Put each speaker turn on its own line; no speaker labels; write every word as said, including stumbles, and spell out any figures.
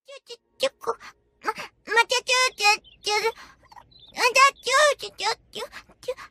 ちょ、ちょ、こ、ま、まちゃちょ、ちょ、ちょ、あだちょ、ちょ、ちょ、ちょ、ちょ、